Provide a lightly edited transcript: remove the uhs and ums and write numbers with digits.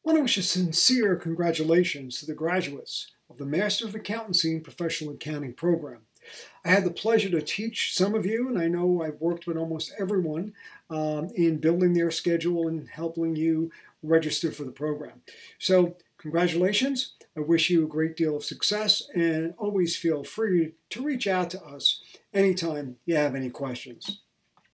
I want to wish a sincere congratulations to the graduates of the Master of Accountancy and Professional Accounting program. I had the pleasure to teach some of you, and I know I've worked with almost everyone in building their schedule and helping you register for the program. So congratulations. I wish you a great deal of success, and always feel free to reach out to us anytime you have any questions.